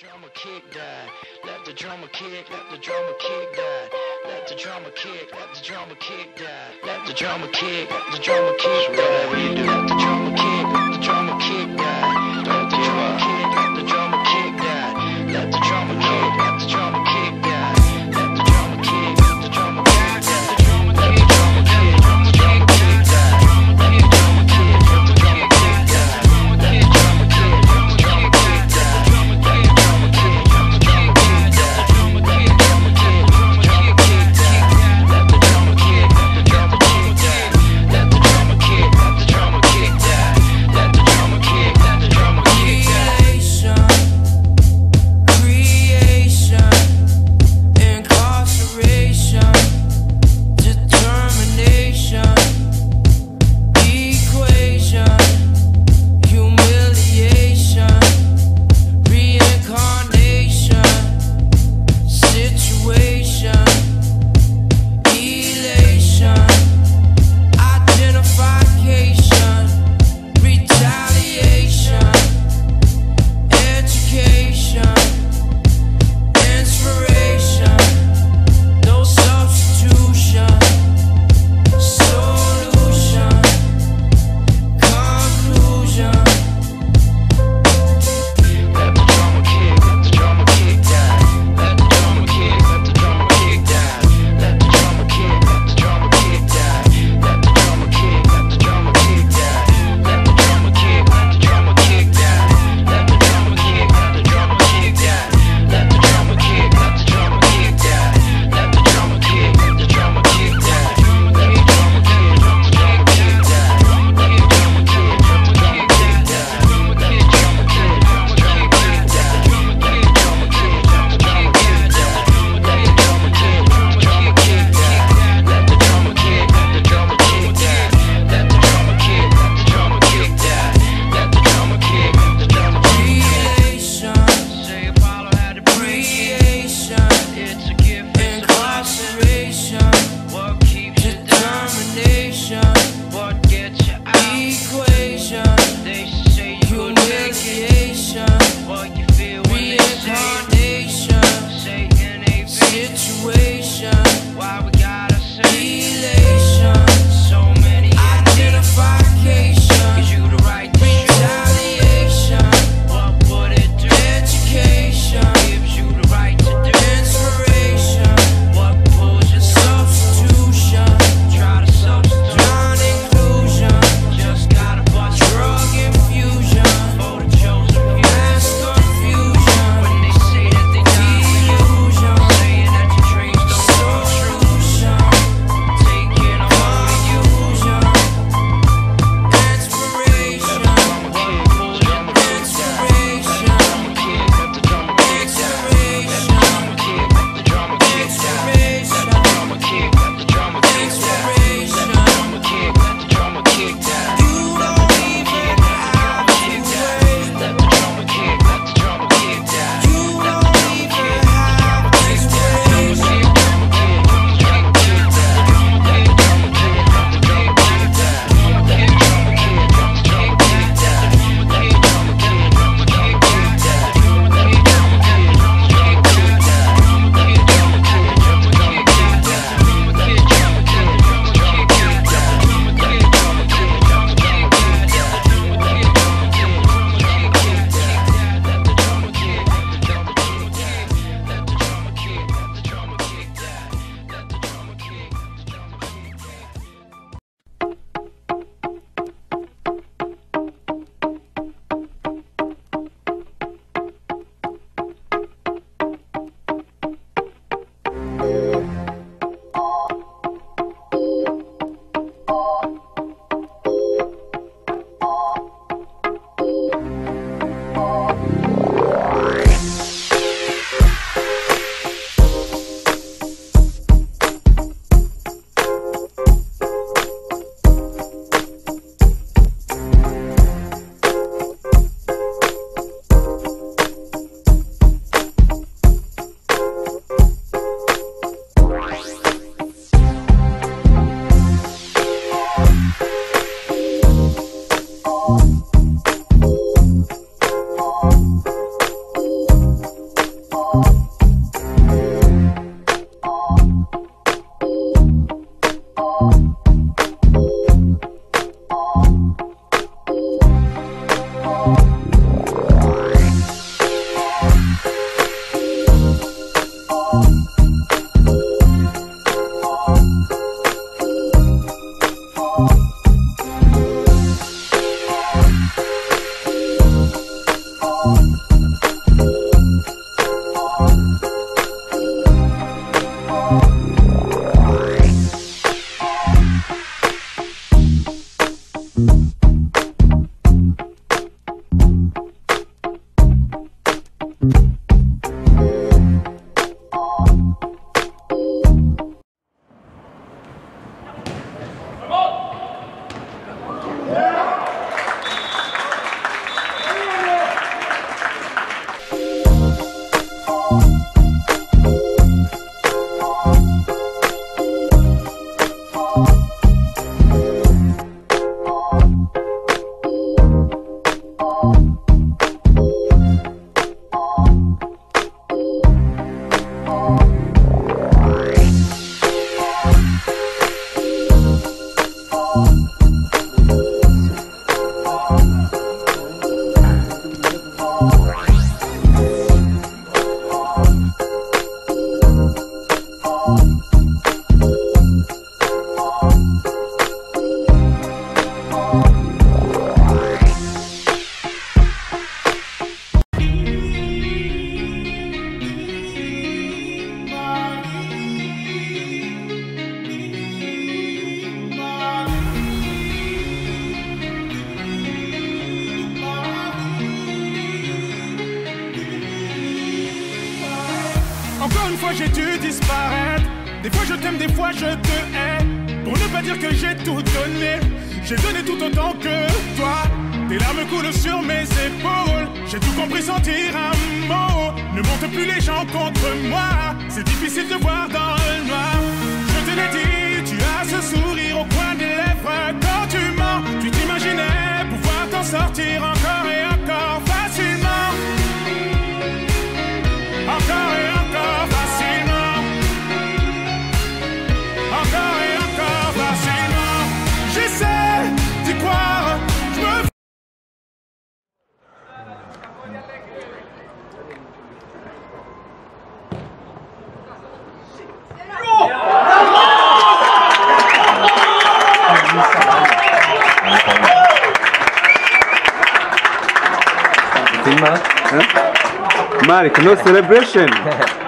drummer kick die. Let the drummer kick, let the drummer kick die. Let the drummer kick, let the drummer kick die. Let the drummer kick, let the drummer kick die. Let the drummer kick, let the drummer kick die. Let the drummer kick, let the drummer kick die. Let the drummer kick, let the drummer kick die. Let the drummer kick, let the drummer kick die. Let the drummer kick, let the drummer kick die. Let the drummer kick, let the drummer kick die. Let the drummer kick, let the drummer kick die. Let the drummer kick, let the drummer kick die. Let the drummer kick, let the drummer kick die. Let the drummer kick, let the drummer kick die. Let the drummer kick, let the drummer kick die. fois j'ai dû disparaître. Des fois je t'aime, des fois je te hais. Pour ne pas dire que j'ai tout donné, j'ai donné tout autant que toi. Tes larmes coulent sur mes épaules. J'ai tout compris sans dire un mot. Ne monte plus les gens contre moi. C'est difficile de voir dans le noir. Je te l'ai dit, tu as ce sourire au coin des lèvres. Quand tu mens, tu t'imaginais pouvoir t'en sortir encore et encore facilement. Encore et encore facilement. Encore et encore facilement. J'essaie d'y croire. Je me Malik, no celebration.